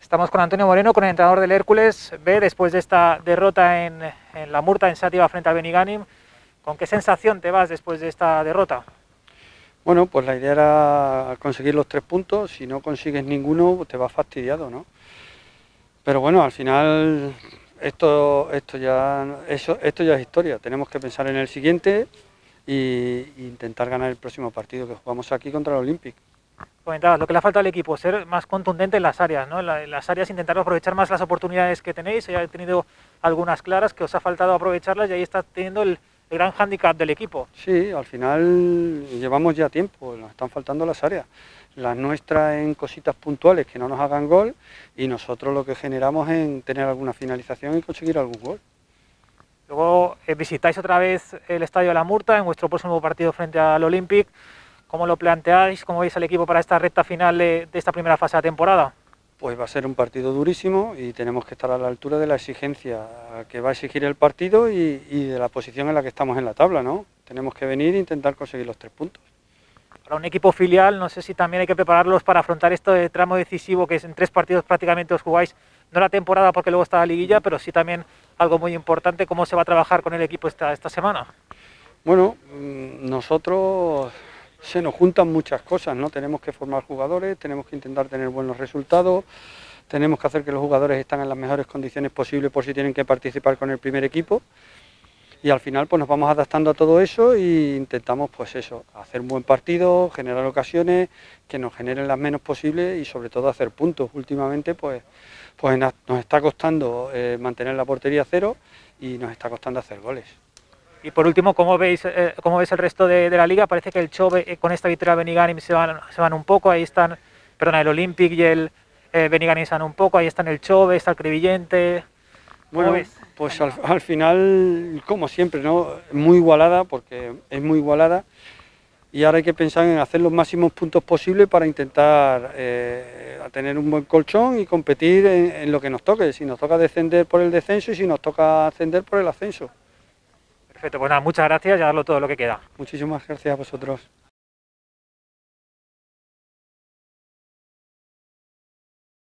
Estamos con Antonio Moreno, con el entrenador del Hércules B, después de esta derrota en la Murta, en Xàtiva, frente al Benigànim. ¿Con qué sensación te vas después de esta derrota? Bueno, pues la idea era conseguir los 3 puntos. Si no consigues ninguno, te vas fastidiado, ¿no? Pero bueno, al final esto ya es historia. Tenemos que pensar en el siguiente e intentar ganar el próximo partido que jugamos aquí contra el Olympic. Comentabas, lo que le ha faltado al equipo, ser más contundente en las áreas, ¿no? En las áreas intentar aprovechar más las oportunidades que tenéis. Ya he tenido algunas claras que os ha faltado aprovecharlas y ahí está teniendo el gran hándicap del equipo. Sí, al final llevamos ya tiempo, nos están faltando las áreas. Las nuestras en cositas puntuales que no nos hagan gol, y nosotros lo que generamos en tener alguna finalización y conseguir algún gol. Luego visitáis otra vez el Estadio de la Murta en vuestro próximo partido frente al Olympic. ¿Cómo lo planteáis? ¿Cómo veis al equipo para esta recta final de esta primera fase de la temporada? Pues va a ser un partido durísimo y tenemos que estar a la altura de la exigencia que va a exigir el partido y de la posición en la que estamos en la tabla, ¿no? Tenemos que venir e intentar conseguir los 3 puntos. Para un equipo filial, no sé si también hay que prepararlos para afrontar este tramo decisivo, que es en 3 partidos prácticamente os jugáis, no la temporada porque luego está la liguilla, pero sí también algo muy importante. ¿Cómo se va a trabajar con el equipo esta semana? Bueno, nosotros se nos juntan muchas cosas, ¿no? Tenemos que formar jugadores, tenemos que intentar tener buenos resultados, tenemos que hacer que los jugadores estén en las mejores condiciones posibles por si tienen que participar con el primer equipo. Y al final pues nos vamos adaptando a todo eso e intentamos pues eso, hacer un buen partido, generar ocasiones que nos generen las menos posibles y sobre todo hacer puntos. Últimamente pues nos está costando mantener la portería cero y nos está costando hacer goles. Y por último, ¿cómo veis el resto de la liga? Parece que el Chove con esta victoria del Benigànim se van un poco, ahí están, perdona, el Olympic y el Benigànim se van un poco, ahí están el Chove, está el Crevillente. Bueno, pues al final, como siempre, ¿no? Muy igualada, porque es muy igualada, y ahora hay que pensar en hacer los máximos puntos posibles para intentar tener un buen colchón y competir en lo que nos toque, si nos toca descender por el descenso y si nos toca ascender por el ascenso. Perfecto, pues nada, muchas gracias y a darlo todo lo que queda. Muchísimas gracias a vosotros.